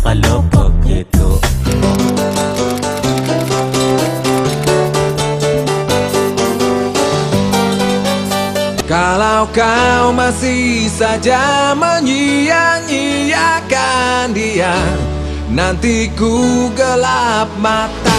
Kalau begitu kalau kau masih saja menyia-nyiakan dia, nanti ku gelap mata.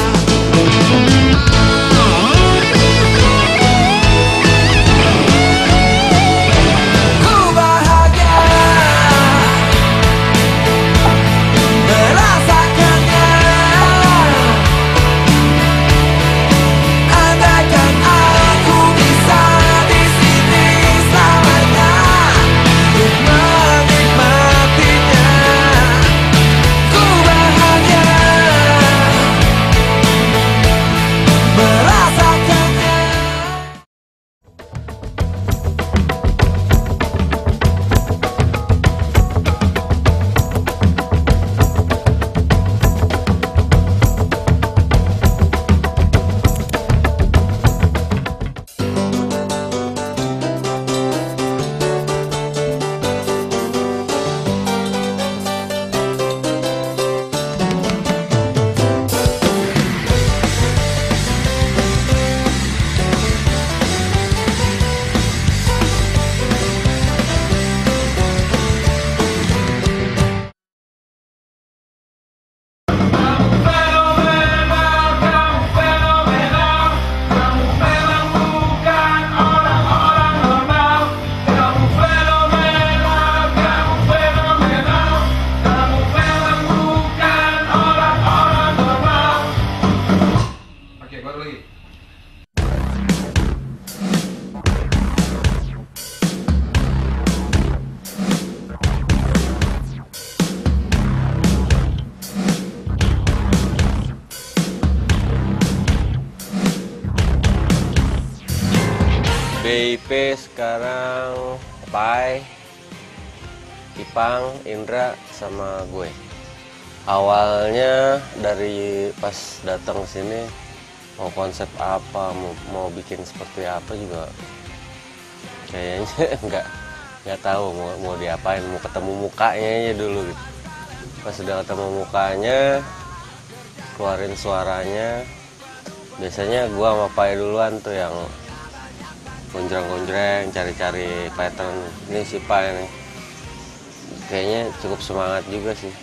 BIP sekarang Pai, Ipang, Indra, sama gue. Awalnya dari pas datang sini mau konsep apa, mau bikin seperti apa juga kayaknya nggak tahu mau diapain, mau ketemu mukanya aja dulu gitu. Pas udah ketemu mukanya, keluarin suaranya. Biasanya gue sama Pai duluan tuh yang gonjreng-gonjreng, cari-cari pattern. Ini si Pai nih kayaknya cukup semangat juga sih.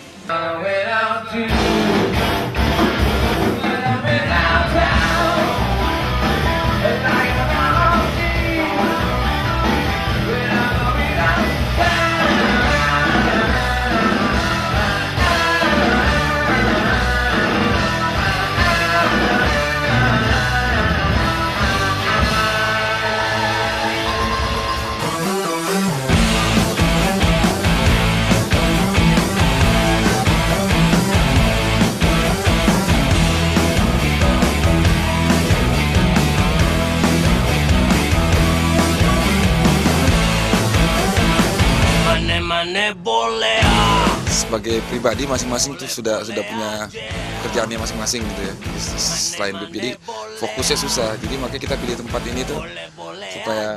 Sebagai pribadi masing-masing tuh sudah punya kerjaannya masing-masing gitu ya, selain grup. Jadi fokusnya susah, jadi makanya kita pilih tempat ini tuh supaya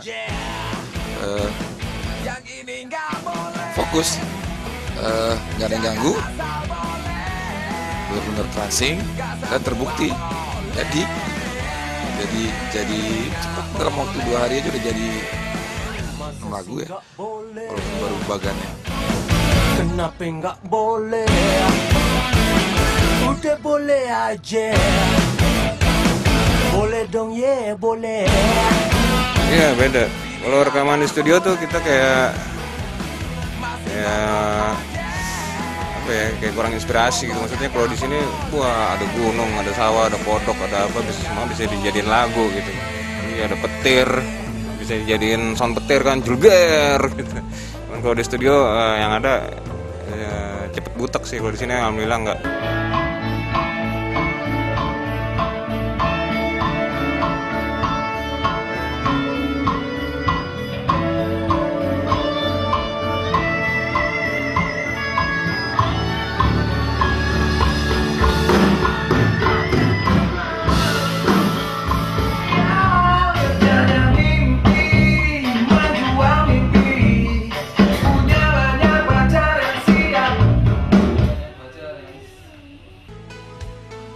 fokus, nggak ada yang ganggu, benar-benar tracing, dan terbukti jadi cepat, dalam waktu 2 hari aja udah jadi 6 lagu ya, walaupun baru bagannya. Kenapa nggak boleh? Udah boleh aja. Boleh dong ya, boleh. Iya beda. Kalau rekaman di studio tuh kita kayak apa ya, kayak kurang inspirasi gitu. Maksudnya kalau di sini wah ada gunung, ada sawah, ada kodok, ada apa, semua bisa dijadiin lagu gitu. Iya ada petir, bisa dijadiin sound petir kan, julger gitu. Kalau di studio yang ada cepet butek sih. Kalau di sini alhamdulillah enggak.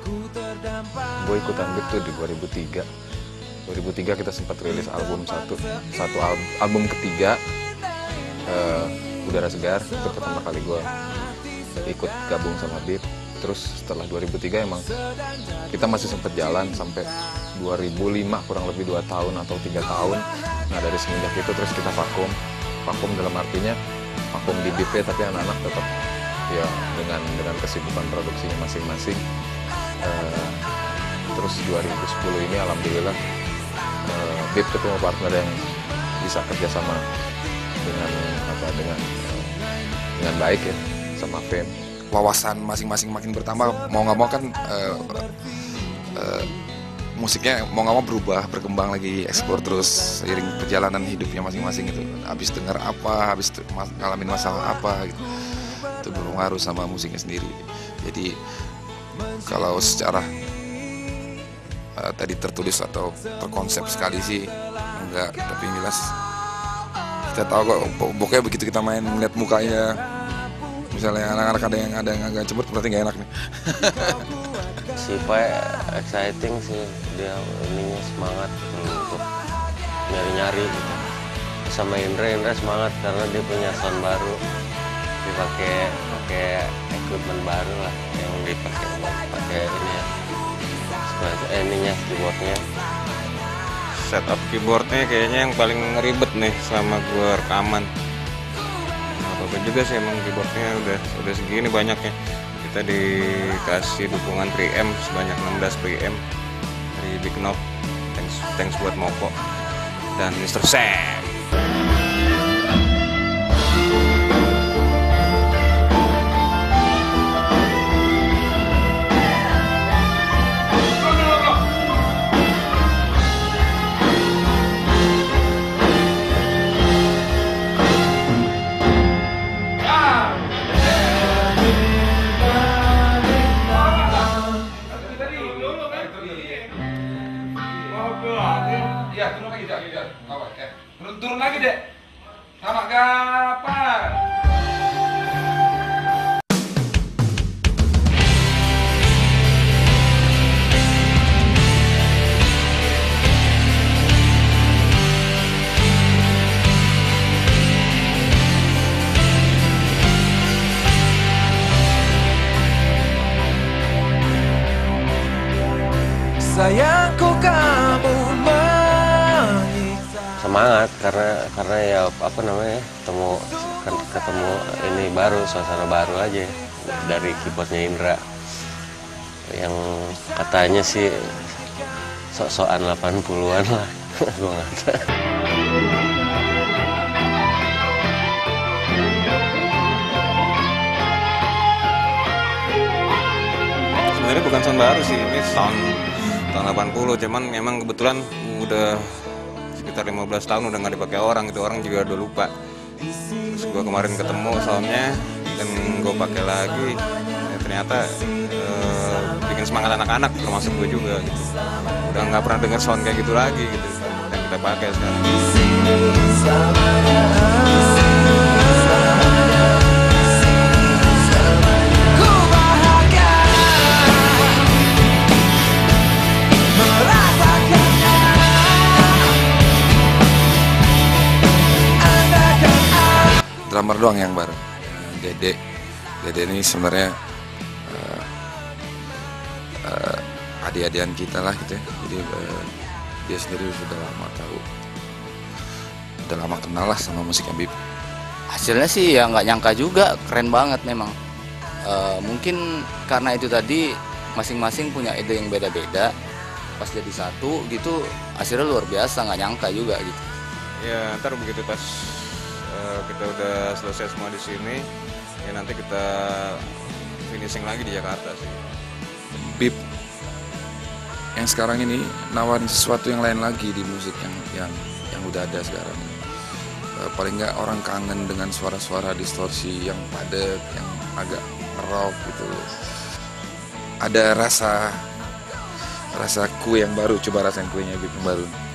Gue ikutan Bip tuh di 2003. 2003 kita sempat rilis album album ketiga, Udara Segar. Itu pertama kali gue ikut gabung sama Bip. Terus setelah 2003 emang kita masih sempat jalan sampai 2005, kurang lebih 2 tahun atau 3 tahun. Nah dari semenjak itu terus kita vakum dalam artinya vakum di Bip, tapi anak-anak tetap ya dengan kesibukan produksinya masing-masing. Terus 2010 ini alhamdulillah Bip ketemu partner yang bisa kerjasama dengan baik ya sama Fame. Wawasan masing-masing makin bertambah, mau nggak mau kan musiknya mau nggak mau berkembang lagi, ekspor terus seiring perjalanan hidupnya masing-masing gitu. Habis dengar apa, habis ngalamin masalah apa gitu. Itu berpengaruh sama musiknya sendiri. Jadi kalau secara tadi tertulis atau terkonsep sekali sih enggak, tapi jelas kita tahu kok pokoknya begitu kita main melihat mukanya, misalnya anak-anak ada yang agak cemberut berarti nggak enak nih. Si Pai exciting sih, dia ininya semangat untuk nyari-nyari gitu. Sama Indra semangat karena dia punya sound baru, dipakai equipment baru lah yang dipakai ini ya, ininya keyboardnya. Setup keyboardnya kayaknya yang paling ribet nih sama gue rekaman. Apa juga sih emang keyboardnya udah segini banyaknya. Kita dikasih dukungan 3M sebanyak 16 3M dari Big Knob. Thanks buat Moko dan Mr. Sam. Iya, turun lagi, turun lagi deh. Sama kapan? Sayangku kamu Semangat karena ya apa namanya, ketemu ini baru, suasana baru aja dari keyboardnya Indra yang katanya sih sok-sokan 80-an lah. Gua nggak tahu. Sebenarnya bukan sound baru sih, ini sound tahun 80, cuman memang kebetulan udah sekitar 15 tahun udah nggak dipakai orang, itu orang juga udah lupa. Terus gue kemarin ketemu soundnya dan gue pakai lagi, ya ternyata bikin semangat anak-anak termasuk gue juga gitu. Udah nggak pernah dengar sound kayak gitu lagi gitu yang kita pakai sekarang. Drummer doang yang baru. Dede ini sebenarnya adik-adikan kita lah gitu ya. Jadi dia sendiri sudah lama tahu, udah lama kenal lah sama musiknya Bip. Hasilnya sih ya nggak nyangka juga, keren banget memang. Mungkin karena itu tadi masing-masing punya ide yang beda-beda, pas jadi satu gitu hasilnya luar biasa, nggak nyangka juga gitu. Ya ntar begitu pas kita udah selesai semua di sini, ya nanti kita finishing lagi di Jakarta sih. Bip yang sekarang ini nawarin sesuatu yang lain lagi di musik yang udah ada sekarang. Paling nggak orang kangen dengan suara-suara distorsi yang padat, yang agak rock gitu. Ada rasa kue yang baru, coba rasain kuenya Bip yang baru.